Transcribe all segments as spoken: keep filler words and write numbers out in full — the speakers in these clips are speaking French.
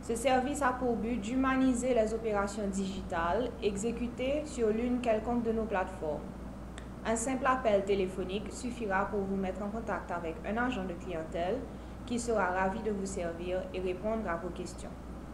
Ce service a pour but d'humaniser les opérations digitales exécutées sur l'une quelconque de nos plateformes. Un simple appel téléphonique suffira pour vous mettre en contact avec un agent de clientèle qui sera ravi de vous servir et répondre à vos questions.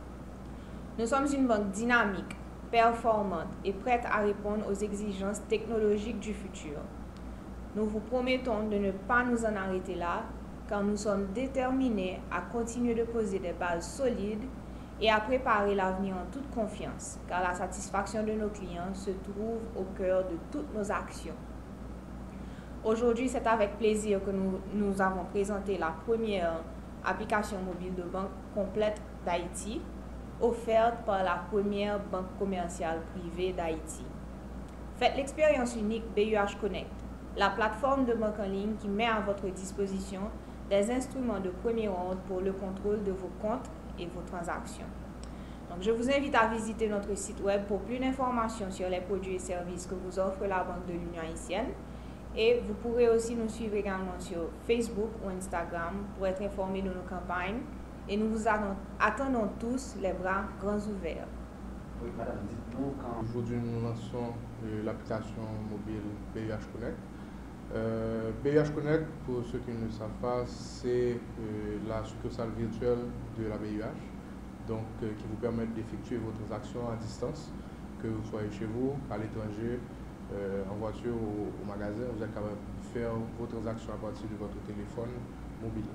Nous sommes une banque dynamique, performante et prête à répondre aux exigences technologiques du futur. Nous vous promettons de ne pas nous en arrêter là, car nous sommes déterminés à continuer de poser des bases solides et à préparer l'avenir en toute confiance, car la satisfaction de nos clients se trouve au cœur de toutes nos actions. Aujourd'hui, c'est avec plaisir que nous, nous avons présenté la première application mobile de banque complète d'Haïti, offerte par la première banque commerciale privée d'Haïti. Faites l'expérience unique B U H Connect, la plateforme de banque en ligne qui met à votre disposition des instruments de premier ordre pour le contrôle de vos comptes et vos transactions. Donc, je vous invite à visiter notre site web pour plus d'informations sur les produits et services que vous offre la Banque de l'Union haïtienne. Et vous pourrez aussi nous suivre également sur Facebook ou Instagram pour être informés de nos campagnes. Et nous vous attendons tous les bras grands ouverts. Oui, madame, dites-nous quand... Aujourd'hui, nous lançons euh, l'application mobile B U H Connect. Euh, B U H Connect, pour ceux qui ne le savent pas, c'est euh, la succursale virtuelle de la B U H, donc euh, qui vous permet d'effectuer vos transactions à distance, que vous soyez chez vous, à l'étranger, euh, en voiture ou au magasin. Vous êtes capable de faire vos transactions à partir de votre téléphone mobile.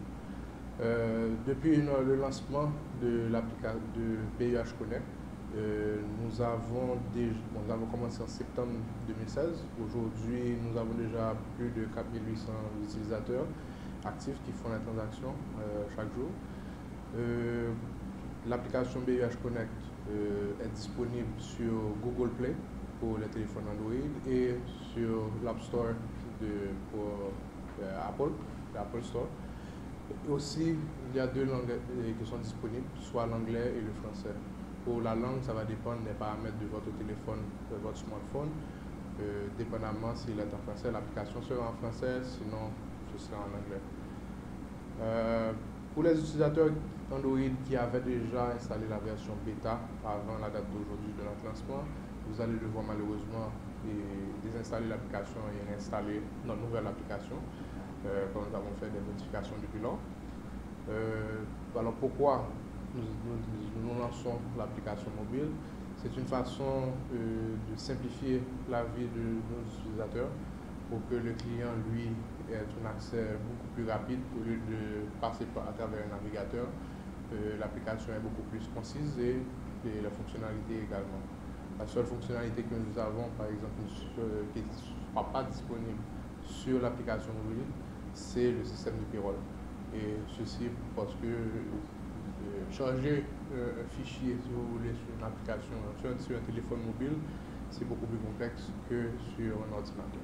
Euh, depuis une, le lancement de l'application de B U H Connect, Euh, nous, avons déjà, bon, nous avons commencé en septembre deux mille seize. Aujourd'hui, nous avons déjà plus de quatre mille huit cents utilisateurs actifs qui font la transaction euh, chaque jour. Euh, L'application B U H Connect euh, est disponible sur Google Play pour les téléphones Android et sur l'App Store de, pour euh, Apple, l'Apple Store. Et aussi, il y a deux langues euh, qui sont disponibles, soit l'anglais et le français. Pour la langue, ça va dépendre des paramètres de votre téléphone, de votre smartphone. Euh, dépendamment s'il est en français, l'application sera en français, sinon ce sera en anglais. Euh, pour les utilisateurs Android qui avaient déjà installé la version bêta avant la date d'aujourd'hui de notre lancement, vous allez devoir malheureusement désinstaller l'application et réinstaller notre nouvelle application, euh, quand nous avons fait des modifications depuis lors. Euh, alors pourquoi Nous, nous, nous lançons l'application mobile? C'est une façon euh, de simplifier la vie de nos utilisateurs pour que le client, lui, ait un accès beaucoup plus rapide au lieu de passer par, à travers un navigateur. Euh, l'application est beaucoup plus concise et, et la fonctionnalité également. La seule fonctionnalité que nous avons, par exemple, sur, qui ne sera pas disponible sur l'application mobile, c'est le système de payroll. Et ceci parce que charger euh, un fichier, si vous voulez, sur une application, sur, sur un téléphone mobile, c'est beaucoup plus complexe que sur un ordinateur.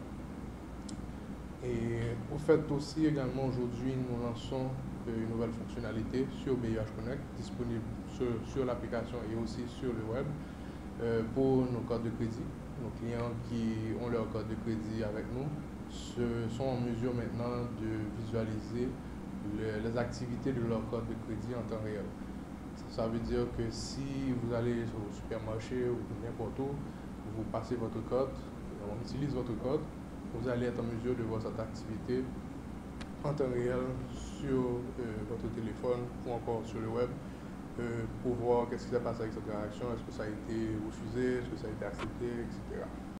Et au fait aussi, également, aujourd'hui, nous lançons euh, une nouvelle fonctionnalité sur B U H Connect, disponible sur, sur l'application et aussi sur le web, euh, pour nos cartes de crédit. Nos clients qui ont leur carte de crédit avec nous se, sont en mesure maintenant de visualiser le, les activités de leur carte de crédit en temps réel. Ça veut dire que si vous allez au supermarché ou n'importe où, vous passez votre code, on utilise votre code, vous allez être en mesure de voir cette activité en temps réel sur euh, votre téléphone ou encore sur le web, euh, pour voir qu'est-ce qui s'est passé avec cette transaction, est-ce que ça a été refusé, est-ce que ça a été accepté, et cetera.